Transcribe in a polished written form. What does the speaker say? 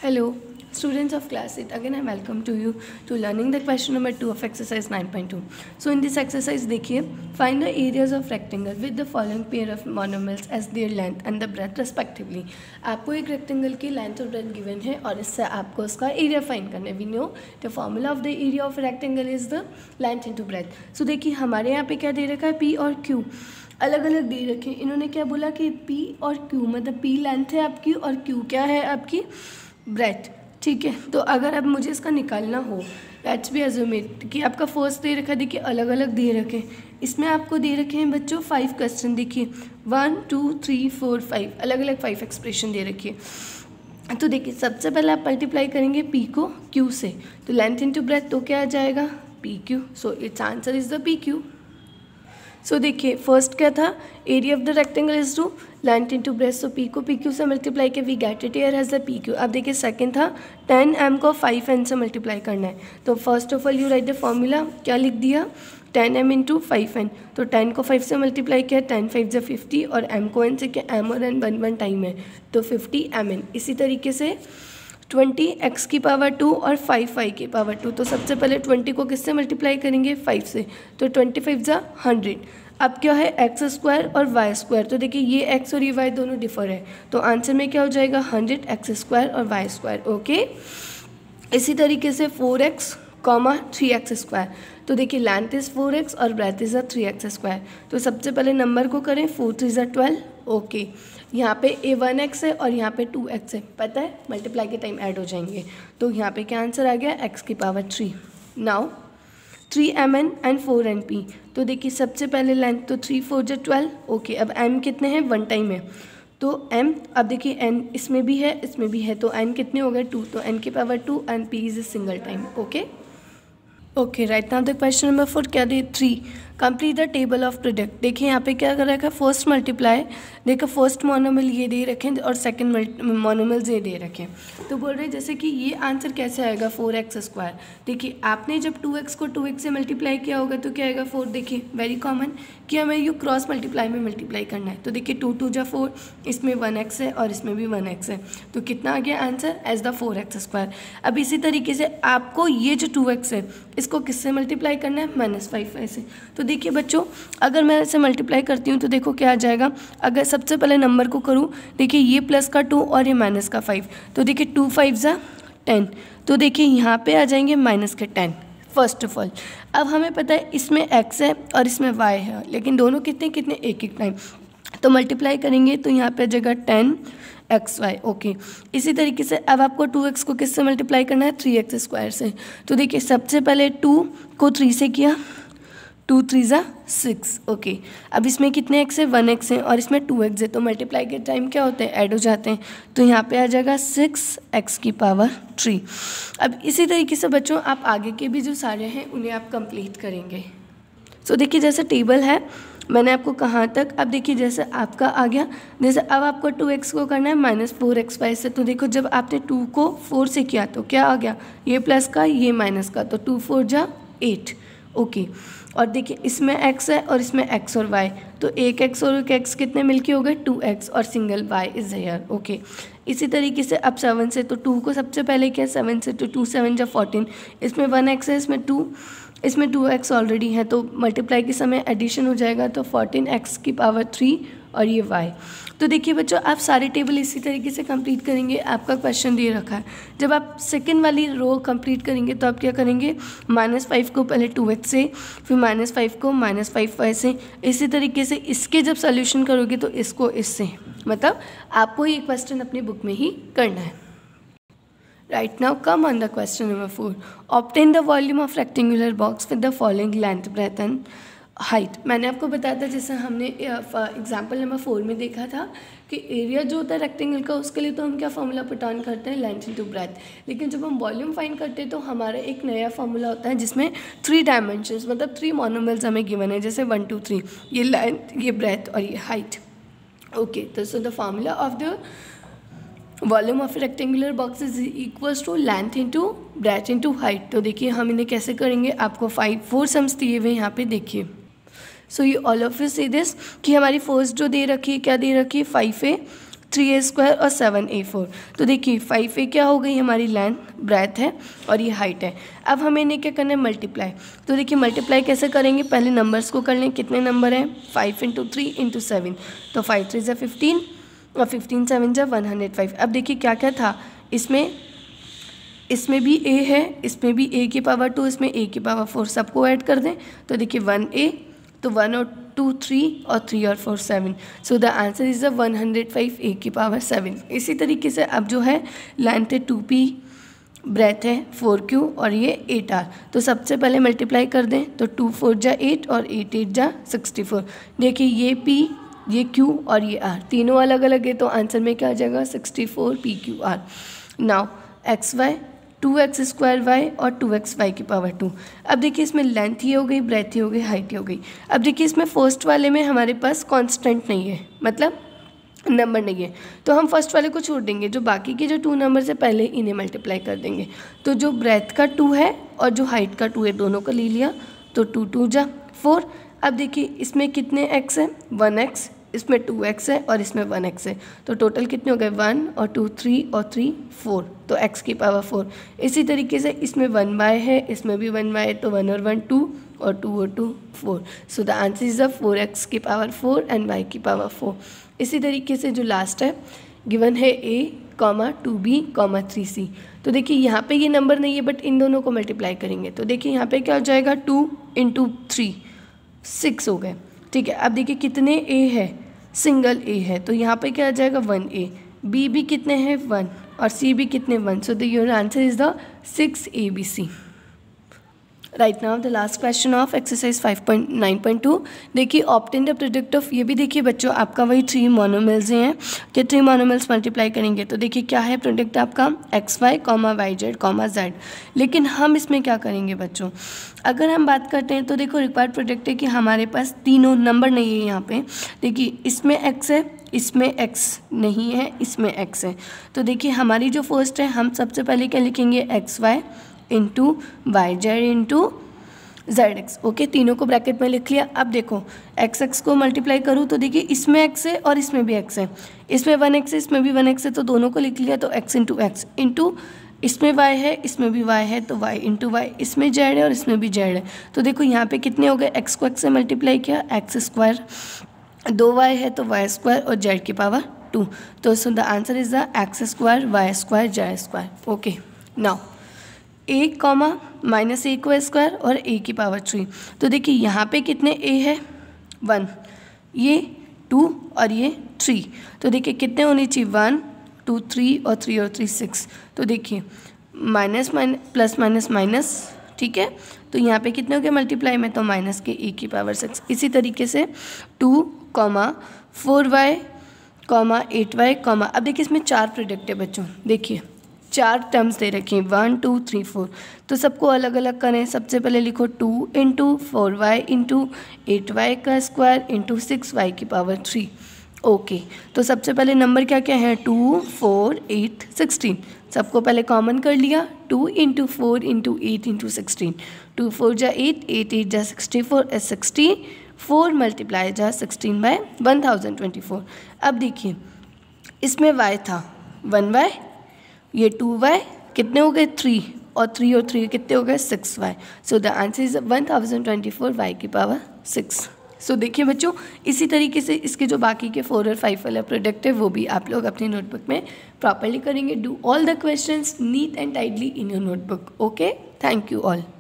Hello, students of class 8. Again, I welcome to you to learning the question number 2 of exercise 9.2. So, in this exercise, देखिए, find the areas of rectangle with the following pair of monomers as their length and the breadth respectively. आपको एक rectangle की length और breadth given है और इससे आपको उसका area find करना है. We know the formula of the area of rectangle is the length into breadth. So, देखिए हमारे यहाँ पे क्या दे रखा है P और Q अलग अलग दे रखे. इन्होंने क्या बोला कि P और Q मतलब P लेंथ है आपकी और Q क्या है आपकी ब्रेथ. ठीक है, तो अगर अब मुझे इसका निकालना हो लेट्स बी अज्यूमेड कि आपका फर्स्ट दे रखा है, देखिए अलग अलग दे रखे. इसमें आपको दे रखे हैं बच्चों 5 क्वेश्चन. देखिए 1 2 3 4 5 अलग अलग 5 एक्सप्रेशन दे रखी है. तो देखिए सबसे पहले आप मल्टीप्लाई करेंगे P को Q से, तो लेंथ इनटू ब्रेथ तो क्या आ जाएगा PQ. So it's answer is the PQ. So देखिए फर्स्ट क्या था area of the rectangle is two length into breadth. So P को PQ से मल्टीप्लाई किया we get it here as the PQ. अब देखिए सेकंड था 10m को 5n से मल्टीप्लाई करना है. तो first of all you write the formula. क्या लिख दिया 10m इंटू 5n. तो 10 को 5 से मल्टीप्लाई किया 10 5 जा 50 और m को n से किया m और n 1 टाइम है तो 50mn. इसी तरीके से 20x की पावर 2 और 5y की पावर 2. तो सबसे पहले 20 को किससे मल्टीप्लाई करेंगे 5 से, तो 25 जा 100. अब क्या है एक्स स्क्वायर और वाई स्क्वायर. तो देखिए ये एक्स और ये वाई दोनों डिफर है तो आंसर में क्या हो जाएगा 100 एक्स स्क्वायर और वाई स्क्वायर. ओके, इसी तरीके से 4x, 3x स्क्वायर. तो देखिए लेंथ इज़ 4x और ब्रेथ इज़ 3x स्क्वायर. तो सबसे पहले नंबर को करें 4 3 12. ओके, यहाँ पे a 1x है और यहाँ पे 2x है, पता है मल्टीप्लाई के टाइम ऐड हो जाएंगे. तो यहाँ पे क्या आंसर आ गया x की power 3. Now 3mn and 4np. तो देखिए सबसे पहले लेंथ तो 3 4 जा 12. ओके, अब m कितने हैं 1 टाइम है तो m. अब देखिए n इसमें भी है इसमें भी है तो n कितने हो गए 2. तो n की power 2 and p is a single time. Okay right now the question number 4 क्या दे 3 complete the table of product. देखिए यहाँ पे क्या कर रखा है फर्स्ट मल्टीप्लाई. देखो फर्स्ट मोनोमल ये दे रखे हैं और सेकंड मोनोमल्स ये दे रखे हैं. तो बोल रहे हैं जैसे कि ये आंसर कैसे आएगा 4x स्क्वायर. देखिए आपने जब 2x को 2x से मल्टीप्लाई किया होगा तो क्या आएगा 4. देखिए वेरी कॉमन कि हमें यू क्रॉस मल्टीप्लाई में मल्टीप्लाई करना है. तो देखिए 2 2 जा 4, इसमें 1x है और इसमें भी 1x है तो कितना आ गया answer as the 4x square. अब इसी तरीके से आपको ये जो 2x है इसको किससे मल्टीप्लाई करना है -5y से. तो देखिए बच्चों अगर मैं इसे मल्टीप्लाई करती हूँ तो देखो क्या आ जाएगा. अगर सबसे पहले नंबर को करूँ देखिए ये प्लस का 2 और ये माइनस का 5. तो देखिए 2 5 जा 10. तो देखिए यहाँ पे आ जाएंगे माइनस के 10 फर्स्ट ऑफ ऑल. अब हमें पता है इसमें x है और इसमें y है लेकिन दोनों कितने एक एक टाइम. तो मल्टीप्लाई करेंगे तो यहाँ पे आ जाएगा 10xy. ओके, इसी तरीके से अब आपको 2x को किससे मल्टीप्लाई करना है 3x स्क्वायर से. तो देखिए सबसे पहले 2 को 3 से किया 2 3 जा 6. ओके, अब इसमें कितने x है 1x है और इसमें 2x है तो मल्टीप्लाई के टाइम क्या होते हैं ऐड हो जाते हैं. तो यहाँ पे आ जाएगा 6x की पावर 3. अब इसी तरीके से बच्चों आप आगे के भी जो सारे हैं उन्हें आप कंप्लीट करेंगे. सो देखिए जैसे टेबल है मैंने आपको कहाँ तक. अब देखिए जैसे आपका आ गया जैसे अब आपको 2x को करना है -4xy से. तो देखो जब आपने 2 को 4 से किया तो क्या आ गया ये प्लस का ये माइनस का तो 2 4 जा 8. ओके, और देखिए इसमें x है और इसमें x और y. तो एक x और एक x कितने मिलके हो गए 2x और single y is here. Okay, इसी तरीके से अब 7 से तो 2 को सबसे पहले किया 7 से तो 2 7 जा 14. इसमें 1x है इसमें 2x ऑलरेडी है तो मल्टीप्लाई के समय एडिशन हो जाएगा तो 14x की पावर 3 और ये y. तो देखिए बच्चों आप सारे टेबल इसी तरीके से कंप्लीट करेंगे. आपका क्वेश्चन दे रखा है जब आप सेकंड वाली रो कंप्लीट करेंगे तो आप क्या करेंगे -5 को पहले 2x से फिर -5 को -5y से. इसी तरीके से इसके जब सोल्यूशन करोगे तो इसको इससे मतलब आपको ये क्वेश्चन अपनी बुक में ही करना है. Right now come on the question number 4. Obtain the volume of rectangular box with the following length, breadth and height. मैंने आपको बताया था जैसे हमने एग्जाम्पल नंबर 4 में देखा था कि एरिया जो होता है रेक्टेंगल का उसके लिए तो हम क्या फार्मूला पुट ऑन करते हैं लेंथ इनटू ब्रेथ. लेकिन जब हम वॉल्यूम फाइंड करते हैं तो हमारा एक नया फार्मूला होता है जिसमें 3 डायमेंशंस मतलब 3 मोनोमल्स हमें गिवन है जैसे 1 2 3 ये लेंथ ये ब्रेथ और ये हाइट. ओके, तो so the formula of the volume of rectangular box is equals to length into breadth into height. तो देखिए हम इन्हें कैसे करेंगे. आपको 4 सम्स दिए हुए यहाँ पे देखिए. सो ये all of you see this कि हमारी फर्स्ट जो दे रखी है क्या दे रखी है 5 है 3a² और 7a4। तो देखिए 5a क्या हो गई हमारी लेंथ, ब्रेथ है, और ये हाइट है। अब हमें इन्हें क्या करना है, मल्टीप्लाई। तो देखिए मल्टीप्लाई कैसे करेंगे, पहले नंबर्स को कर लें। कितने नंबर हैं, 5 × 3 × 7, तो 5 3 = 15 और 15 7 = 105। अब देखिए क्या क्या था इसमें भी a है, इसमें भी a की पावर 2, इसमें a की पावर 4, सबको ऐड कर दें। तो देखिए 1a, तो 1 और 2 3 और 3 और 4 7। So the answer is the 105 a की पावर 7। इसी तरीके से अब जो है लेंथ है 2p, ब्रेथ है 4q और ये 8r। तो सबसे पहले मल्टीप्लाई कर दें। तो 2 4 = 8 और 8 8 = 64। देखिए ये p, ये q और ये r तीनों अलग अलग है, तो आंसर में क्या आ जाएगा, 64 pqr। नाउ xy 2x² और 2xy की पावर 2। अब देखिए इसमें लेंथ ही हो गई, ब्रेथ ही हो गई, हाइट ही हो गई। अब देखिए इसमें फर्स्ट वाले में हमारे पास कांस्टेंट नहीं है, मतलब नंबर नहीं है, तो हम फर्स्ट वाले को छोड़ देंगे। जो बाकी के जो 2 नंबर से पहले इन्हें मल्टीप्लाई कर देंगे। तो जो ब्रेथ का 2 है और जो हाइट का 2 है, दोनों को ले लिया, तो 2 2 = 4। अब देखिए इसमें कितने x है, 1x, इसमें 2x है और इसमें 1x है, तो टोटल कितने हो गए, 1 और 2 3 और 3 4, तो x की पावर 4। इसी तरीके से इसमें 1y है, इसमें भी 1y है, तो 1 और 1 2 और 2 और 2 4। So the answer is the 4x की पावर 4 एंड y की पावर 4। इसी तरीके से जो लास्ट है गिवन है a, 2b, 3c। तो देखिए यहाँ पे ये नंबर नहीं है, बट इन दोनों को मल्टीप्लाई करेंगे। तो देखिए यहाँ पे क्या हो जाएगा, 2 × 3 6 हो गए, ठीक है। अब देखिए कितने a है, सिंगल a है, तो यहाँ पे क्या आ जाएगा, 1a, b भी कितने हैं, 1, और c भी कितने, 1। So the your answer is the 6abc। Right now the last question of exercise 5.9.2। देखिए ऑब्टेन द प्रोडक्ट ऑफ, ये भी देखिए बच्चों आपका वही 3 मोनोमिल्स हैं कि 3 मोनोमिल्स मल्टीप्लाई करेंगे। तो देखिए क्या है प्रोडक्ट आपका, xy, yz, z। लेकिन हम इसमें क्या करेंगे बच्चों, अगर हम बात करते हैं तो देखो रिक्वायर्ड प्रोडक्ट है कि हमारे पास तीनों नंबर नहीं है यहाँ पे। देखिए इसमें x है, इसमें x नहीं है, इसमें x है। तो देखिए हमारी जो फर्स्ट है, हम सबसे पहले क्या लिखेंगे, xy into yz into zx। Okay, तीनों को ब्रैकेट में लिख लिया। अब देखो x को मल्टीप्लाई करूँ तो देखिए इसमें x है और इसमें भी x है, इसमें 1x है, इसमें भी 1x है, तो दोनों को लिख लिया। तो x इंटू x इंटू इसमें y है, इसमें भी y है, तो y इंटू y, इसमें z है और इसमें भी z है। तो देखो यहाँ पे कितने हो गए, x को x से मल्टीप्लाई किया, x², 2y है तो y² और z की पावर 2। तो so the answer is the x², y² z²। Okay, now a, -a² और a की पावर 3। तो देखिए यहाँ पे कितने a है, 1, ये 2 और ये 3। तो देखिए कितने होनी चाहिए, 1 2 3 और 3 और 3 6। तो देखिए माइनस प्लस माइनस माइनस, ठीक है। तो यहाँ पे कितने हो गए मल्टीप्लाई में, तो माइनस के a की पावर 6। इसी तरीके से 2, 4y, 8y, अब देखिए इसमें 4 प्रोडक्ट है बच्चों। देखिए 4 टर्म्स दे रखी हैं, 1 2 3 4। तो सबको अलग अलग करें। सबसे पहले लिखो 2 × 4y इंटू 8y का स्क्वायर इंटू 6y की पावर 3। ओके, तो सबसे पहले नंबर क्या क्या है, 2 4 8 16। सबको पहले कॉमन कर लिया, 2 × 4 × 8 × 16। 2 4 = 8, 8 8 = 64, 64 मल्टीप्लाई 16/1024। अब देखिए इसमें y था 1y, ये 2y, कितने हो गए 3, और 3 और 3 कितने हो गए 6y। So the answer is 1024 y की पावर 6। सो देखिए बच्चों, इसी तरीके से इसके जो बाकी के 4 और 5 वाला प्रोडक्ट है वो भी आप लोग अपनी नोटबुक में प्रॉपरली करेंगे। Do all the questions neat and tightly in your notebook. Okay, thank you all.